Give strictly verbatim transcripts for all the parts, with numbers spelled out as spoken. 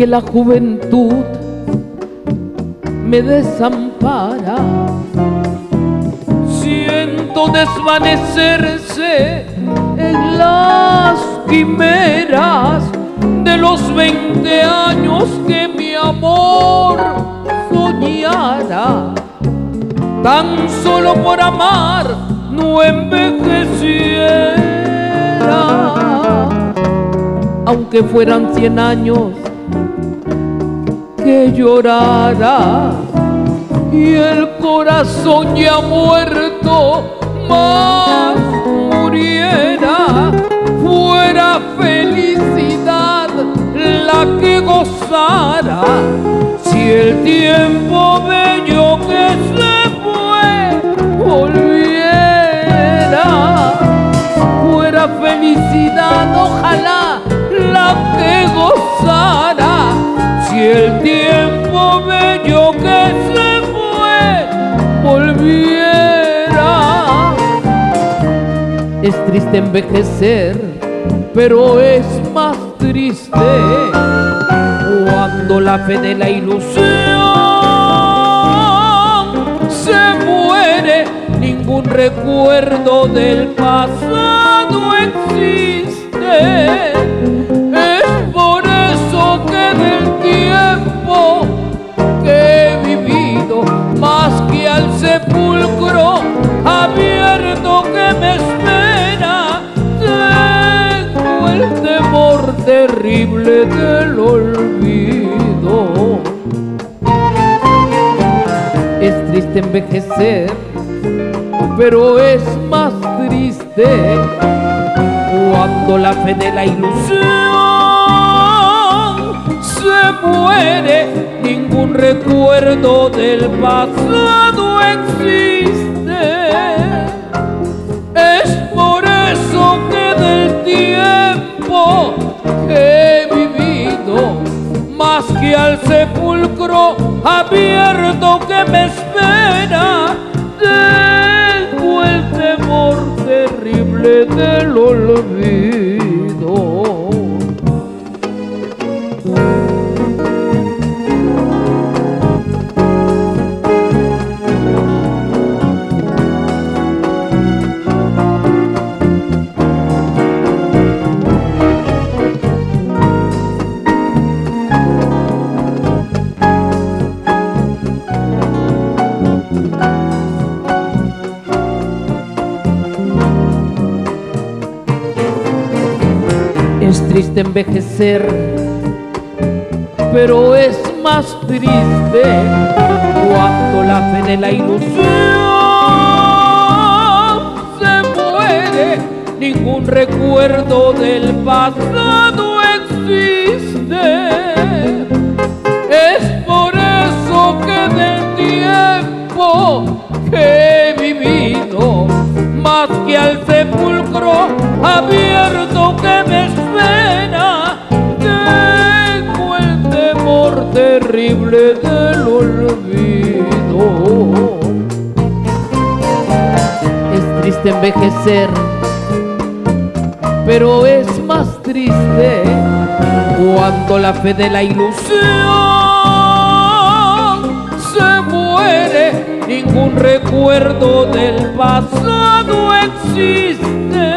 que la juventud me desampara. Siento desvanecerse en las quimeras de los veinte años que mi amor soñara. Tan solo por amar no envejeciera, aunque fueran cien años que llorara y el corazón ya muerto más muriera. Fuera felicidad la que gozara si el tiempo bello que se fue volviera. Fuera felicidad ojalá la que gozara si el tiempo bello que se fue volviera. Es triste envejecer, pero es más triste cuando la fe de la ilusión se muere. Ningún recuerdo del pasado existe. Es por eso que del tiempo que he vivido, más que al sepulcro abierto que me espera, tengo el temor terrible del olvido. Es triste envejecer, pero es más triste cuando la fe de la ilusión se muere. Ningún recuerdo del pasado existe. Es por eso que del tiempo que he vivido, más que al sepulcro abierto que me espera, tengo el temor terrible del olvido. Es triste envejecer, pero es más triste cuando la fe de la ilusión se muere. Ningún recuerdo del pasado existe. Es por eso que del tiempo que he vivido, más que al sepulcro abierto que me espera, tengo el temor terrible del olvido. Es triste envejecer, pero es más triste cuando la fe de la ilusión se muere. Ningún recuerdo del pasado existe.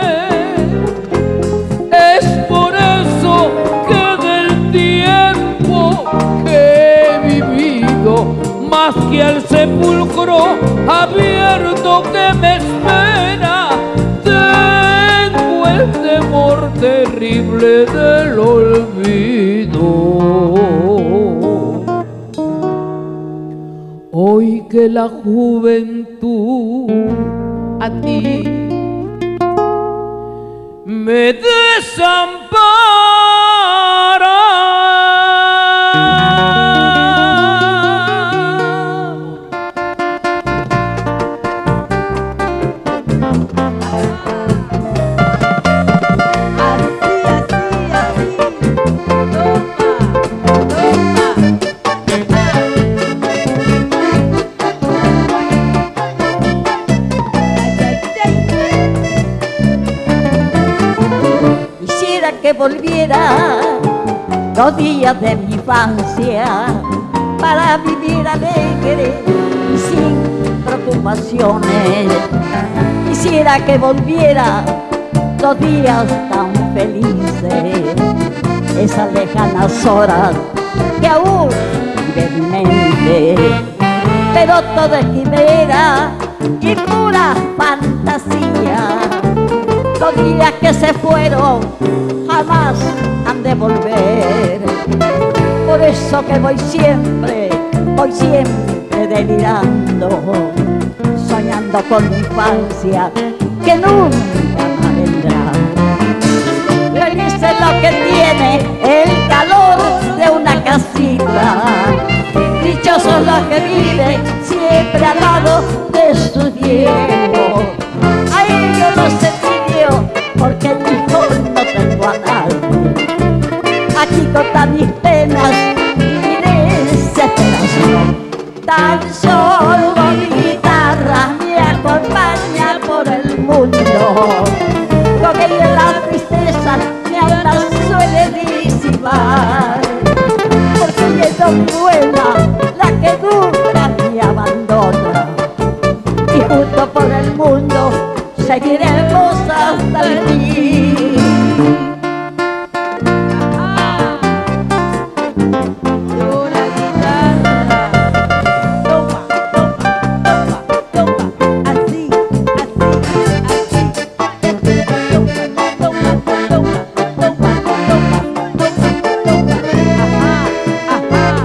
Es por eso que del tiempo que he vivido, más que al sepulcro abierto que me espera, tengo el temor terrible del olvido. Hoy que la juventud a ti me desampara, que volviera los días de mi infancia para vivir alegre y sin preocupaciones. Quisiera que volviera los días tan felices, esas lejanas horas que aún vive mi mente, pero todo es quimera y pura fantasía. Los días que se fueron jamás han de volver, por eso que voy siempre, voy siempre delirando, soñando con mi infancia que nunca más vendrá. Feliz es lo que tiene el calor de una casita, dichosos los que viven siempre al lado de sus viejos. Ay, yo no sé porque en mi hijo no tengo a nadie. Aquí con mis penas y mi desesperación, tan solo mi guitarra me acompaña por el mundo. Con ella la tristeza mi alma suele disipar, porque ella es mi buena, la que nunca me abandona. Y junto por el mundo seguiremos hasta el fin. Una guitarra, toma, toma, toma, toma, así, así, así, toma, toma, toma, toma, toma, toma, ajá,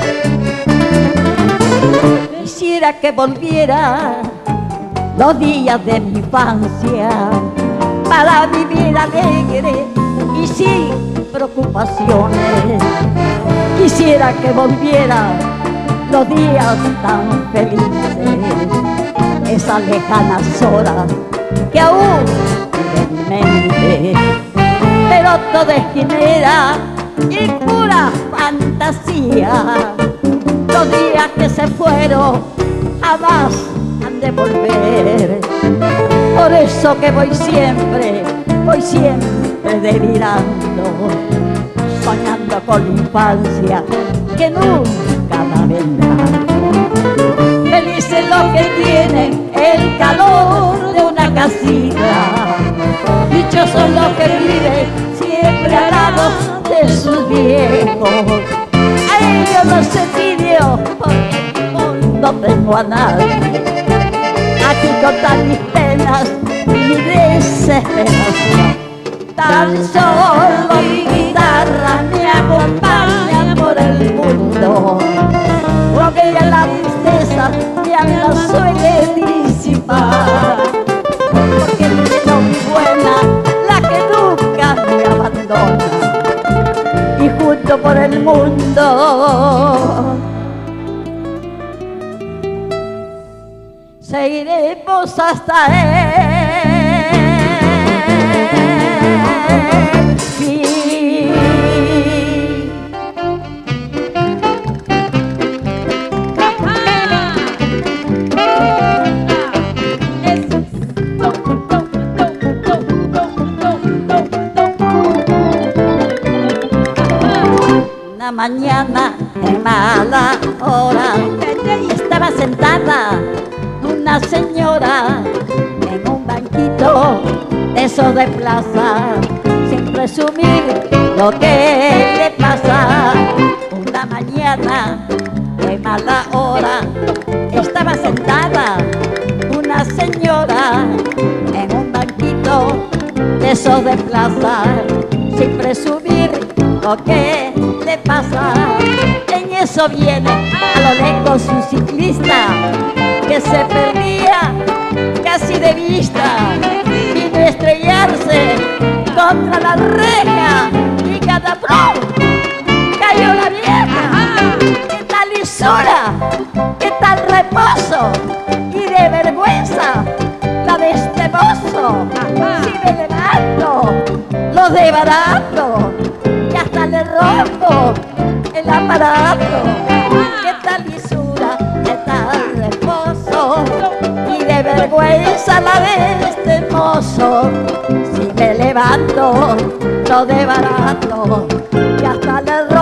ajá. Quisiera que volviera los días de mi infancia para vivir alegre y sin preocupaciones. Quisiera que volviera los días tan felices, esas lejanas horas que aún viven en mi mente, pero todo es quimera y pura fantasía. Los días que se fueron jamás han de volver, por eso que voy siempre, voy siempre delirando, soñando con mi infancia que nunca más vendrá. Feliz es lo que tiene el calor de una casita, dichosos los que viven siempre al lado de sus viejos. Ay, yo no sé envidio porque no tengo a nadie. Aquí con mis penas y mi desesperación, tan solo mi guitarra me acompaña por el mundo. Porque ella la tristeza mi alma suele disipar, porque es mi buena, la que nunca me abandona. Y junto por el mundo seguiremos hasta el fin. Una mañana en mala hora estaba sentada una señora en un banquito de esos de plaza, sin presumir lo que le pasa. Una mañana de mala hora estaba sentada una señora en un banquito de esos de plaza, sin presumir lo que le pasa. En eso viene a lo lejos un ciclista que se perdía casi de vista, vino a estrellarse contra la reja y cada ¡prum! Cayó la vieja. ¿Qué tal lisura? ¿Qué tal reposo? Y de vergüenza la de este mozo. Si me levanto, lo desbarato y hasta le rompo el aparato. ¿Qué tal lisura? ¿Qué tal reposo? Y de vergüenza la de este mozo. Si me levanto, lo desbarato y hasta le rompo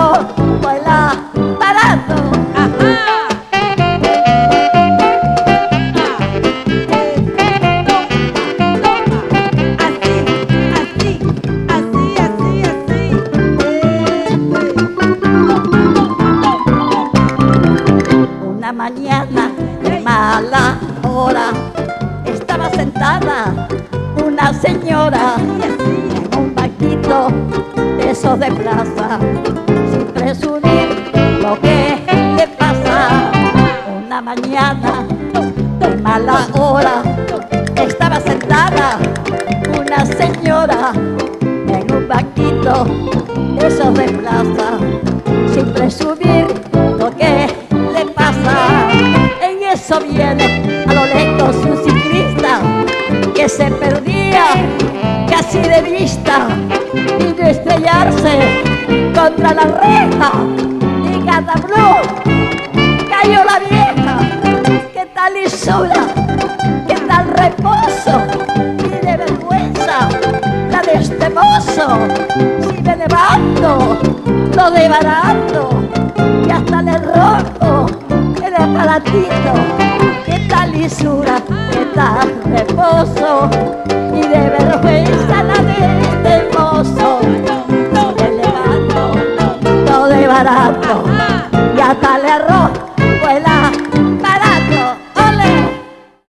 mala hora estaba sentada una señora en un banquito de esos de plaza, sin presumir lo que le pasa. Una mañana de mala hora estaba sentada una señora en un banquito de esos de plaza, sin presumir lo que le pasa. En eso viene a lo lejos un ciclista que se perdía casi de vista, y de estrellarse contra la reja y cataplum cayó la vieja. ¿Qué tal lisura? ¿Qué tal reposo? Y de vergüenza la de este mozo. Si me levanto, lo de barato, y hasta le rompo el aparatito.